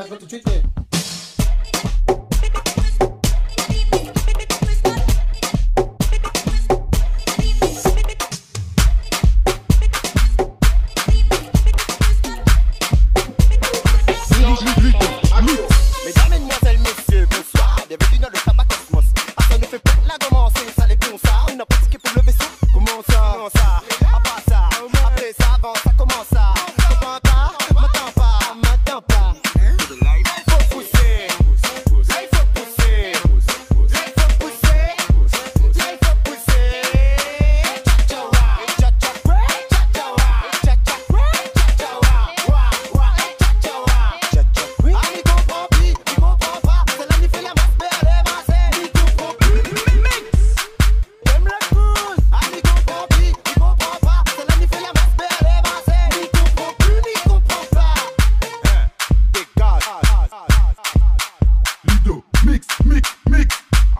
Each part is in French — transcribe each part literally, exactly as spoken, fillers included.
je vais tout de suite. Mais... Mesdames, mesdemoiselles, messieurs, bonsoir. Bienvenue dans le tabac Cosmos. Ah, ça ne fait pas la commencer, ça les bons ça. On a pratiqué pour le vaisseau. Comment ça? Comment ça? À part ça, après ça, avant ça commence ça. Comprends pas? M'attends pas, m'attends pas. Faut pousser, là il faut pousser, là il faut pousser, là il faut pousser. Etchatchawa, Etchatchawa, Etchatchawa, Etchatchawa, wa wa Etchatchawa, Etchatchawa. Ah, il comprend plus, il comprend pas. C'est là qu'il fait la masse, mais elle est massée. Il comprend plus. J'aime la cause. Ah, il comprend plus, il comprend pas. C'est là qu'il fait la masse, mais elle est massée. Il comprend plus, il comprend pas. Hein, dégage. Ludomix, mix, mix.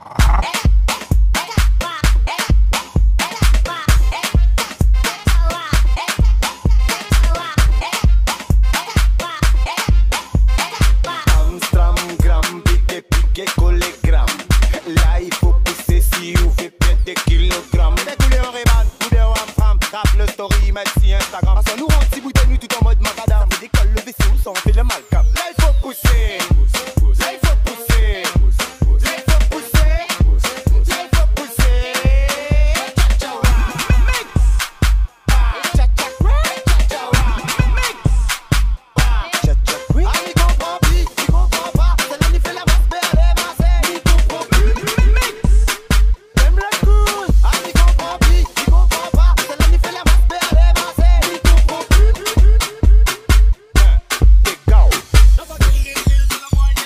Amstram, gram, piqué, piqué, collé, gram. Là, il faut pousser si vous faites peut-être des kilogrammes. Découlé en réban, ou de wam-fam. Tape le story, merci Instagram. Parce qu'on nous rend petit bout de nuit tout en mode macadam. Ça fait décolle le vaisseau, ça en fait le malcap. Là, il faut pousser. Là, il faut pousser. Là, il faut pousser. Là, il faut pousser. Etchatchawa, mix. Etchatchawa, Etchatchawa, mix. Etchatchawa. Ah, il comprend plus, il comprend pas. C'est là qu'il fait la masse, mais elle est massée. Il comprend plus, mix. J'aime la cause. Ah, il comprend plus, il comprend pas. C'est là qu'il fait la masse, mais elle est massée. Il comprend plus. Hein, dégage.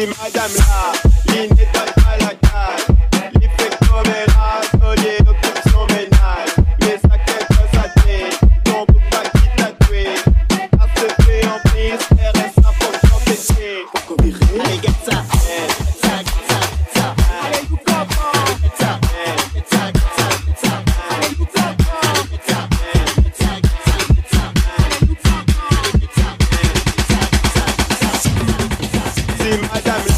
Si madame là, il n'étonne pas la taille. Il fait comme elle a, Solier occupe son ménage. Mais ça quelque chose à dire, ton bouc va qui tatoué. À se fait en prise, R S A pour s'empêcher. Allez, get ça, get ça, get ça, get ça. Allez, vous comprends. Get ça, get ça, get ça, get ça. Allez, vous comprends. Get ça, get ça, get ça, get ça. Allez, vous comprends. Get ça, get ça, get ça, get ça. Si madame